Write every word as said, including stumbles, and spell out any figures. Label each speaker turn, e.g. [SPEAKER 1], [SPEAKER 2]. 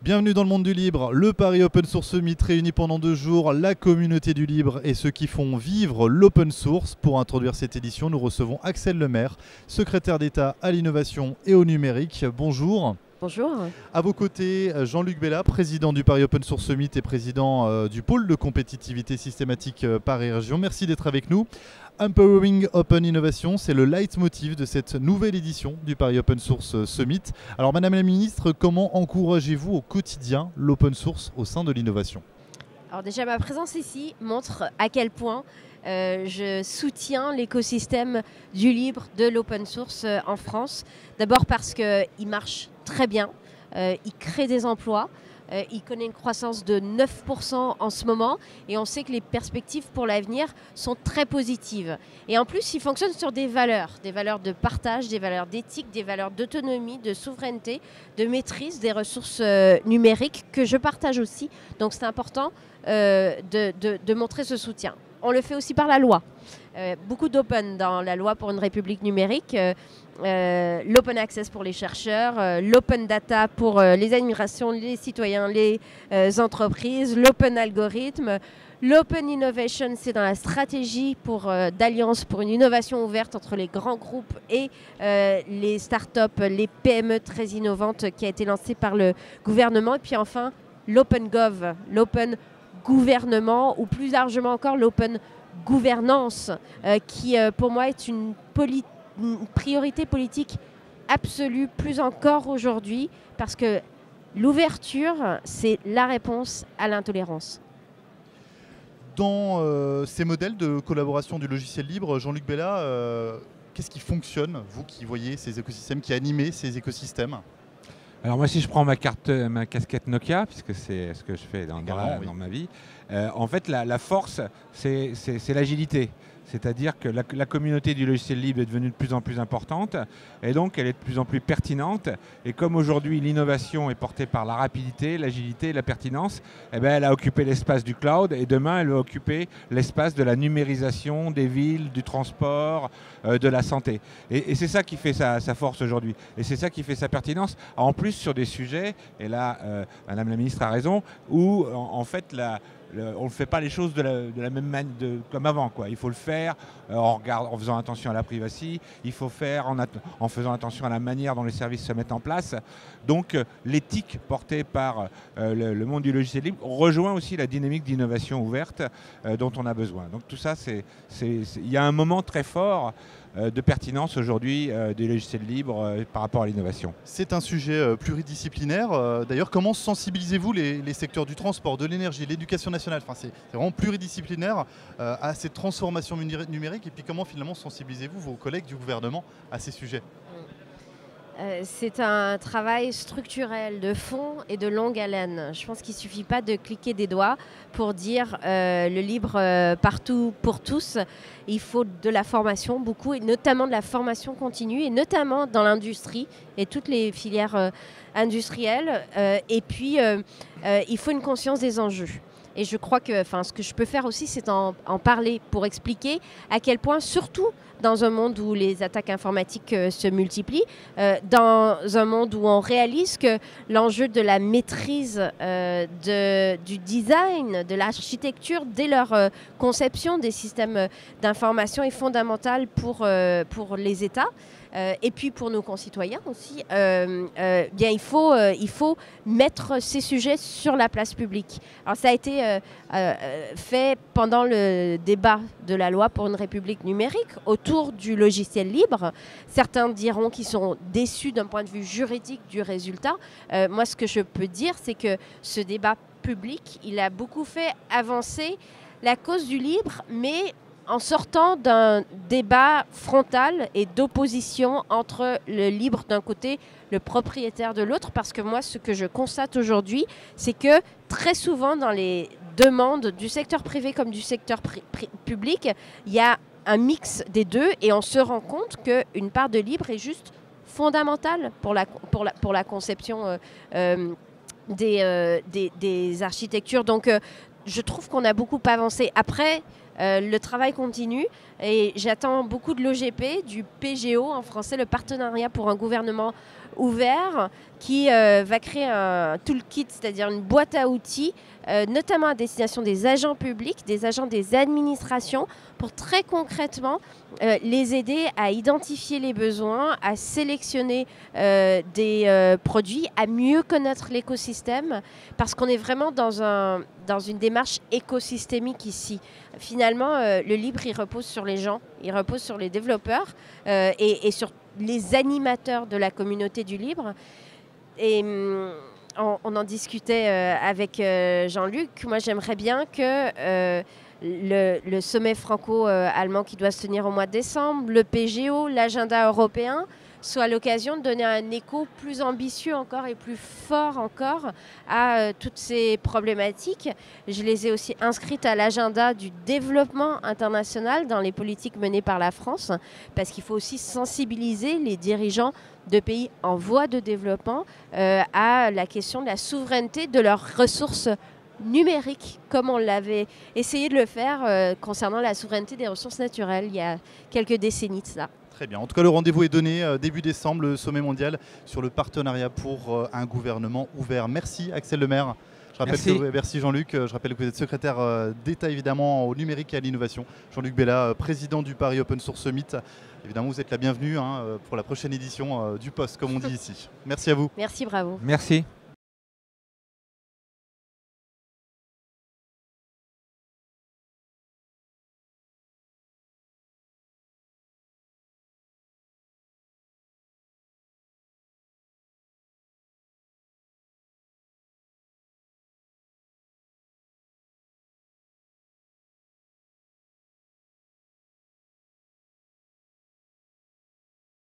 [SPEAKER 1] Bienvenue dans le monde du libre, le Paris Open Source Summit réunit pendant deux jours la communauté du libre et ceux qui font vivre l'open source. Pour introduire cette édition, nous recevons Axel Lemaire, secrétaire d'État à l'innovation et au numérique. Bonjour.
[SPEAKER 2] Bonjour.
[SPEAKER 1] À vos côtés, Jean-Luc Bella, président du Paris Open Source Summit et président euh, du pôle de compétitivité systématique euh, Paris Région. Merci d'être avec nous. Empowering Open Innovation, c'est le leitmotiv de cette nouvelle édition du Paris Open Source Summit. Alors Madame la Ministre, comment encouragez-vous au quotidien l'open source au sein de l'innovation ?
[SPEAKER 2] Alors déjà, ma présence ici montre à quel point euh, je soutiens l'écosystème du libre, de l'open source euh, en France. D'abord parce qu'il marche très bien, euh, il crée des emplois. Euh, il connaît une croissance de neuf pour cent en ce moment et on sait que les perspectives pour l'avenir sont très positives. Et en plus, il fonctionne sur des valeurs, des valeurs de partage, des valeurs d'éthique, des valeurs d'autonomie, de souveraineté, de maîtrise des ressources euh, numériques que je partage aussi. Donc c'est important euh, de, de, de montrer ce soutien. On le fait aussi par la loi. Euh, beaucoup d'open dans la loi pour une république numérique. Euh, euh, l'open access pour les chercheurs, euh, l'open data pour euh, les administrations, les citoyens, les euh, entreprises, l'open algorithme. L'open innovation, c'est dans la stratégie pour, euh, d'alliance pour une innovation ouverte entre les grands groupes et euh, les startups, les P M E très innovantes qui a été lancée par le gouvernement. Et puis enfin, l'open gov, l'open gouvernement ou plus largement encore l'open gouvernance euh, qui euh, pour moi est une, poli- une priorité politique absolue, plus encore aujourd'hui, parce que l'ouverture, c'est la réponse à l'intolérance.
[SPEAKER 1] Dans euh, ces modèles de collaboration du logiciel libre, Jean-Luc Bella, euh, qu'est-ce qui fonctionne, vous qui voyez ces écosystèmes, qui animez ces écosystèmes ?
[SPEAKER 3] Alors moi, si je prends ma carte, ma casquette Nokia, puisque c'est ce que je fais dans, dans, la,
[SPEAKER 1] oui.
[SPEAKER 3] dans ma vie, euh, en fait, la, la force, c'est, c'est, c'est l'agilité. C'est-à-dire que la, la communauté du logiciel libre est devenue de plus en plus importante et donc elle est de plus en plus pertinente. Et comme aujourd'hui l'innovation est portée par la rapidité, l'agilité, la pertinence, eh ben, elle a occupé l'espace du cloud et demain elle va occuper l'espace de la numérisation des villes, du transport, euh, de la santé. Et, et c'est ça qui fait sa, sa force aujourd'hui. Et c'est ça qui fait sa pertinence. En plus sur des sujets, et là euh, Madame la Ministre a raison, où en, en fait la Le, on ne fait pas les choses de la, de la même manière comme avant, quoi. Il faut le faire euh, en, regard, en faisant attention à la privacy, il faut faire en, en faisant attention à la manière dont les services se mettent en place. Donc euh, l'éthique portée par euh, le, le monde du logiciel libre rejoint aussi la dynamique d'innovation ouverte euh, dont on a besoin. Donc tout ça, c'est, c'est, c'est, il y a un moment très fort euh, de pertinence aujourd'hui euh, des logiciels libres euh, par rapport à l'innovation.
[SPEAKER 1] C'est un sujet euh, pluridisciplinaire. Euh, d'ailleurs, comment sensibilisez-vous les, les secteurs du transport, de l'énergie, l'éducation nationale, enfin, c'est, c'est vraiment pluridisciplinaire euh, à ces transformations numériques. Et puis comment finalement sensibilisez-vous vos collègues du gouvernement à ces sujets ?
[SPEAKER 2] Euh, c'est un travail structurel de fond et de longue haleine. Je pense qu'il ne suffit pas de cliquer des doigts pour dire euh, le libre euh, partout pour tous. Il faut de la formation, beaucoup, et notamment de la formation continue, et notamment dans l'industrie et toutes les filières euh, industrielles. Euh, et puis, euh, euh, il faut une conscience des enjeux. Et je crois que ce que je peux faire aussi, c'est en, en parler pour expliquer à quel point, surtout dans un monde où les attaques informatiques euh, se multiplient, euh, dans un monde où on réalise que l'enjeu de la maîtrise euh, de, du design, de l'architecture, dès leur euh, conception des systèmes d'information est fondamental pour, euh, pour les États. Euh, et puis pour nos concitoyens aussi, euh, euh, bien, il, faut, euh, il faut mettre ces sujets sur la place publique. Alors ça a été euh, euh, fait pendant le débat de la loi pour une république numérique autour du logiciel libre. Certains diront qu'ils sont déçus d'un point de vue juridique du résultat. Euh, moi, ce que je peux dire, c'est que ce débat public, il a beaucoup fait avancer la cause du libre, mais en sortant d'un débat frontal et d'opposition entre le libre d'un côté, le propriétaire de l'autre, parce que moi, ce que je constate aujourd'hui, c'est que très souvent dans les demandes du secteur privé comme du secteur pri- pri- public, il y a un mix des deux et on se rend compte qu'une part de libre est juste fondamentale pour la, pour la, pour la conception euh, euh, des, euh, des, des architectures. Donc, euh, je trouve qu'on a beaucoup avancé. Après, Euh, le travail continue et j'attends beaucoup de l'O G P, du P G O en français, le partenariat pour un gouvernement ouvert, qui euh, va créer un toolkit, c'est-à-dire une boîte à outils, euh, notamment à destination des agents publics, des agents des administrations, pour très concrètement euh, les aider à identifier les besoins, à sélectionner euh, des euh, produits, à mieux connaître l'écosystème, parce qu'on est vraiment dans, un, dans une démarche écosystémique ici. Finalement, euh, le libre, il repose sur les gens, il repose sur les développeurs euh, et, et sur les animateurs de la communauté du libre. Et hum, on, on en discutait euh, avec euh, Jean-Luc. Moi, j'aimerais bien que euh, le, le sommet franco-allemand qui doit se tenir au mois de décembre, le P G O, l'agenda européen, soit l'occasion de donner un écho plus ambitieux encore et plus fort encore à euh, toutes ces problématiques. Je les ai aussi inscrites à l'agenda du développement international dans les politiques menées par la France, parce qu'il faut aussi sensibiliser les dirigeants de pays en voie de développement euh, à la question de la souveraineté de leurs ressources numériques, comme on l'avait essayé de le faire euh, concernant la souveraineté des ressources naturelles il y a quelques décennies de cela.
[SPEAKER 1] Très bien. En tout cas, le rendez-vous est donné euh, début décembre, le sommet mondial sur le partenariat pour euh, un gouvernement ouvert. Merci Axel Lemaire. Je rappelle
[SPEAKER 3] Merci.
[SPEAKER 1] que, merci Jean-Luc. Je rappelle que vous êtes secrétaire euh, d'État évidemment au numérique et à l'innovation. Jean-Luc Bella, euh, président du Paris Open Source Summit. Évidemment, vous êtes la bienvenue hein, pour la prochaine édition euh, du poste, comme on dit ici. Merci à vous.
[SPEAKER 2] Merci, bravo.
[SPEAKER 3] Merci.